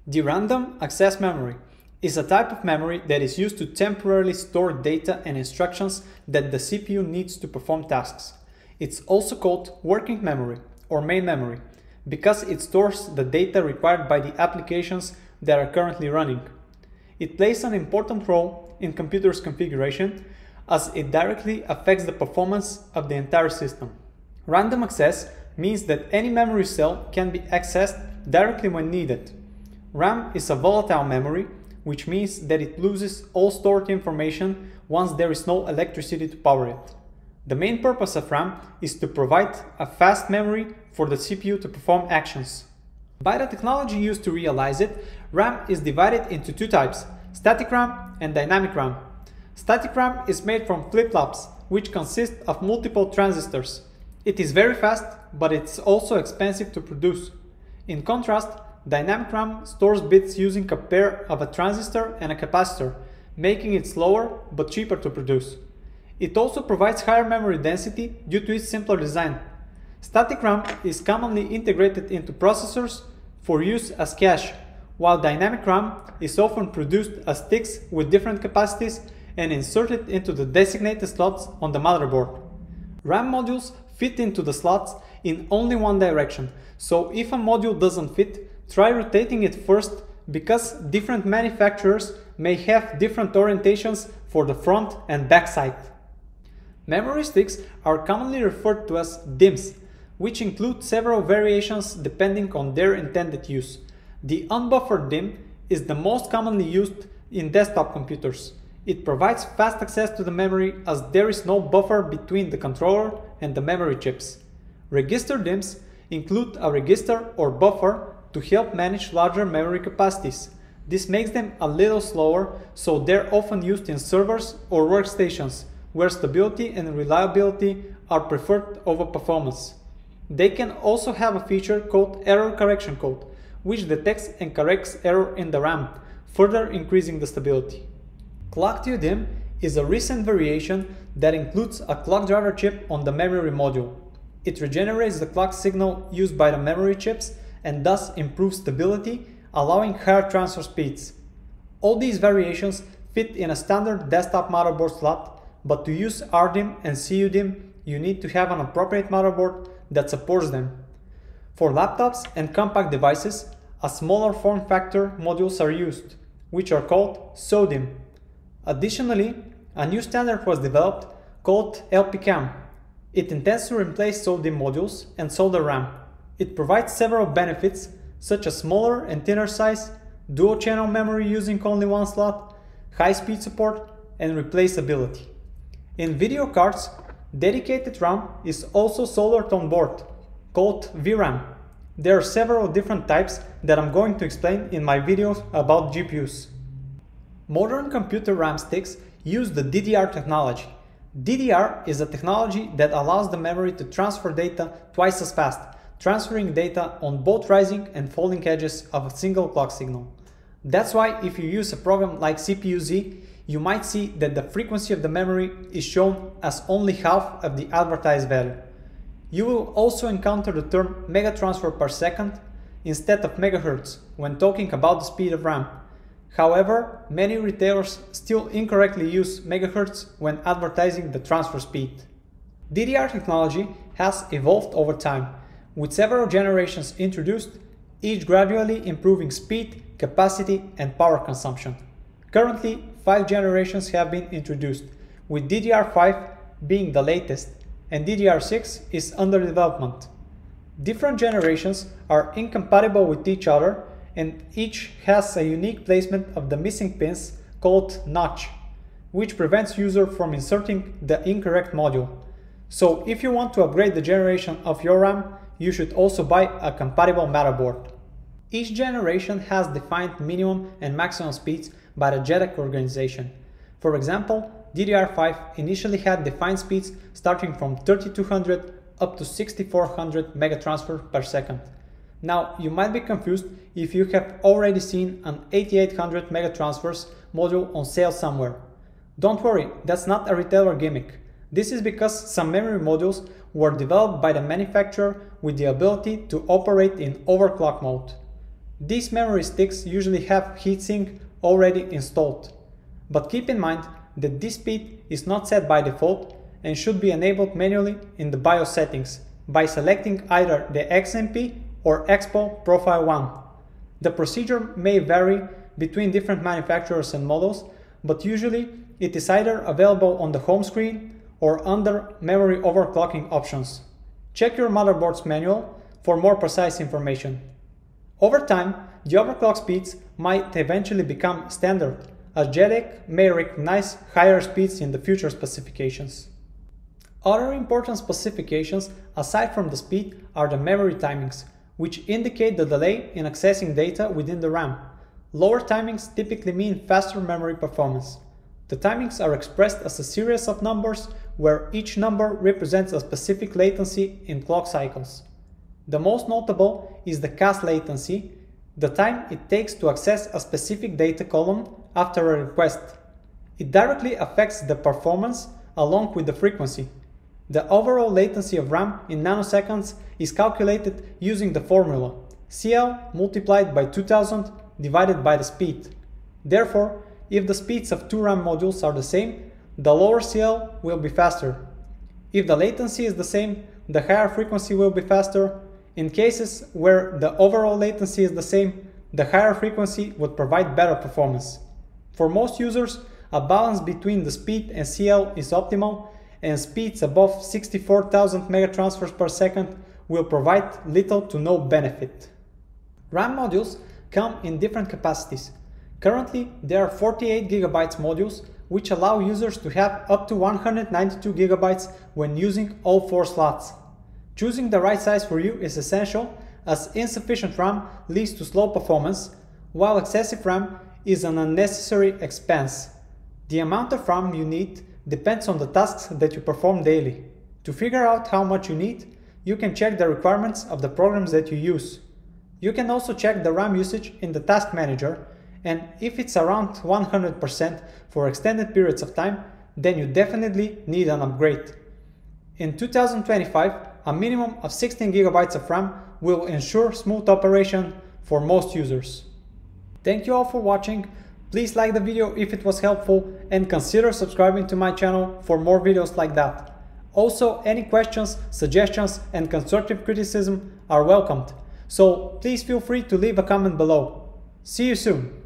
The random access memory is a type of memory that is used to temporarily store data and instructions that the CPU needs to perform tasks. It's also called working memory or main memory because it stores the data required by the applications that are currently running. It plays an important role in computers' configuration as it directly affects the performance of the entire system. Random access means that any memory cell can be accessed directly when needed. RAM is a volatile memory, which means that it loses all stored information once there is no electricity to power it. The main purpose of RAM is to provide a fast memory for the CPU to perform actions. By the technology used to realize it, RAM is divided into two types, static RAM and dynamic RAM. Static RAM is made from flip-flops, which consist of multiple transistors. It is very fast, but it's also expensive to produce. In contrast, dynamic RAM stores bits using a pair of a transistor and a capacitor, making it slower but cheaper to produce. It also provides higher memory density due to its simpler design. Static RAM is commonly integrated into processors for use as cache, while dynamic RAM is often produced as sticks with different capacities and inserted into the designated slots on the motherboard. RAM modules fit into the slots in only one direction, so if a module doesn't fit, try rotating it first because different manufacturers may have different orientations for the front and back side. Memory sticks are commonly referred to as DIMMs, which include several variations depending on their intended use. The unbuffered DIMM is the most commonly used in desktop computers. It provides fast access to the memory as there is no buffer between the controller and the memory chips. Register DIMMs include a register or buffer to help manage larger memory capacities. This makes them a little slower, so they're often used in servers or workstations, where stability and reliability are preferred over performance. They can also have a feature called error correction code, which detects and corrects error in the RAM, further increasing the stability. Clock-to DIMM is a recent variation that includes a clock driver chip on the memory module. It regenerates the clock signal used by the memory chips and thus improves stability, allowing higher transfer speeds. All these variations fit in a standard desktop motherboard slot, but to use RDIMM and CUDIMM, you need to have an appropriate motherboard that supports them. For laptops and compact devices, a smaller form factor modules are used, which are called SODIMM. Additionally, a new standard was developed called LPCAMM. It intends to replace SODIMM modules and solder RAM. It provides several benefits such as smaller and thinner size, dual-channel memory using only one slot, high-speed support, and replaceability. In video cards, dedicated RAM is also soldered on board, called VRAM. There are several different types that I'm going to explain in my videos about GPUs. Modern computer RAM sticks use the DDR technology. DDR is a technology that allows the memory to transfer data twice as fast, transferring data on both rising and falling edges of a single clock signal. That's why if you use a program like CPU-Z, you might see that the frequency of the memory is shown as only half of the advertised value. You will also encounter the term megatransfer per second instead of megahertz when talking about the speed of RAM. However, many retailers still incorrectly use megahertz when advertising the transfer speed. DDR technology has evolved over time, with several generations introduced, each gradually improving speed, capacity, and power consumption. Currently, 5 generations have been introduced, with DDR5 being the latest, and DDR6 is under development. Different generations are incompatible with each other, and each has a unique placement of the missing pins called notch, which prevents user from inserting the incorrect module. So if you want to upgrade the generation of your RAM, you should also buy a compatible motherboard. Each generation has defined minimum and maximum speeds by the JEDEC organization. For example, DDR5 initially had defined speeds starting from 3200 up to 6400 megatransfer per second. Now, you might be confused if you have already seen an 8800 megatransfers module on sale somewhere. Don't worry, that's not a retailer gimmick. This is because some memory modules were developed by the manufacturer with the ability to operate in overclock mode. These memory sticks usually have heatsink already installed, but keep in mind that this speed is not set by default and should be enabled manually in the BIOS settings by selecting either the XMP or EXPO Profile 1. The procedure may vary between different manufacturers and models, but usually it is either available on the home screen or under memory overclocking options. Check your motherboard's manual for more precise information. Over time, the overclock speeds might eventually become standard, as JEDEC may recognize higher speeds in the future specifications. Other important specifications aside from the speed are the memory timings, which indicate the delay in accessing data within the RAM. Lower timings typically mean faster memory performance. The timings are expressed as a series of numbers where each number represents a specific latency in clock cycles. The most notable is the CAS latency, the time it takes to access a specific data column after a request. It directly affects the performance along with the frequency. The overall latency of RAM in nanoseconds is calculated using the formula CL multiplied by 2000 divided by the speed. Therefore, if the speeds of two RAM modules are the same, the lower CL will be faster. If the latency is the same, the higher frequency will be faster. In cases where the overall latency is the same, the higher frequency would provide better performance. For most users, a balance between the speed and CL is optimal, and speeds above 64,000 megatransfers per second will provide little to no benefit. RAM modules come in different capacities. Currently, there are 48 GB modules, which allow users to have up to 192 GB when using all 4 slots. Choosing the right size for you is essential, as insufficient RAM leads to slow performance, while excessive RAM is an unnecessary expense. The amount of RAM you need depends on the tasks that you perform daily. To figure out how much you need, you can check the requirements of the programs that you use. You can also check the RAM usage in the Task Manager, and if it's around 100% for extended periods of time, then you definitely need an upgrade. In 2025, a minimum of 16 GB of RAM will ensure smooth operation for most users. Thank you all for watching. Please like the video if it was helpful and consider subscribing to my channel for more videos like that. Also, any questions, suggestions and constructive criticism are welcomed, so please feel free to leave a comment below. See you soon!